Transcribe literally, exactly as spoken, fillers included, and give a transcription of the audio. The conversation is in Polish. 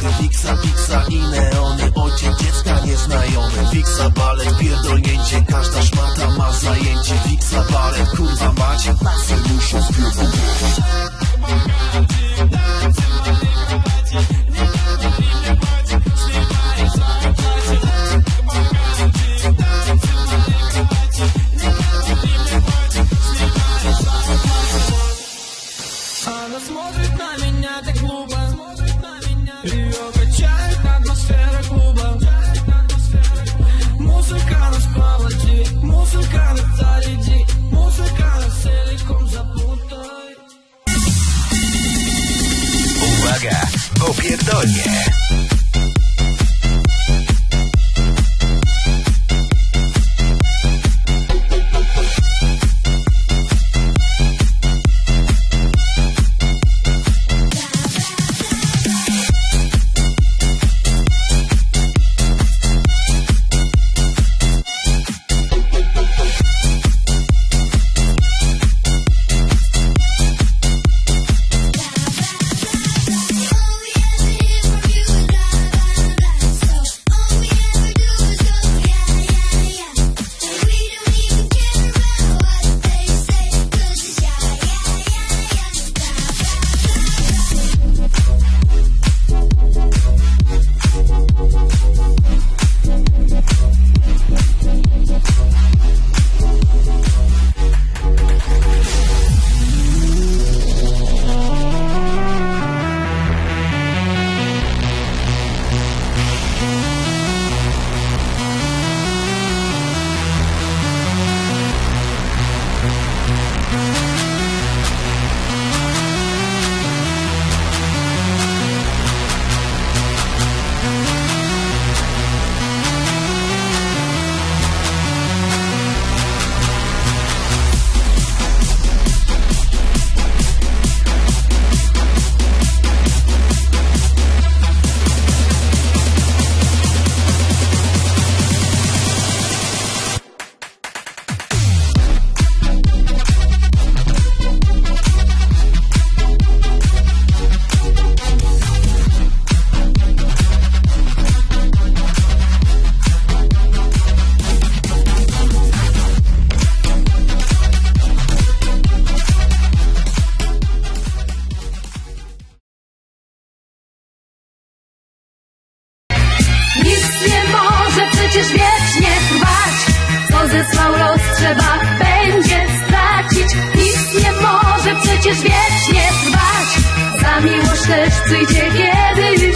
trochę Wiksa, Wiksa i neony. Ojciec dziecka nieznajomy. Wiksa, balet, pierdolnięcie. Każda szmata ma zajęcie. Wiksa, balet, kurwa macie. Pasy muszą spierdolić. Она смотрит на меня так глупо, ее качает атмосфера клуба. Музыка нас поводи, музыка нас заряди, музыка нас целиком запутай. Uwaga, bo pierdolnie. Przecież wiecznie trwać, co zesłał los trzeba będzie stracić. Nic nie może przecież wiecznie trwać, za miłość też przyjdzie kiedy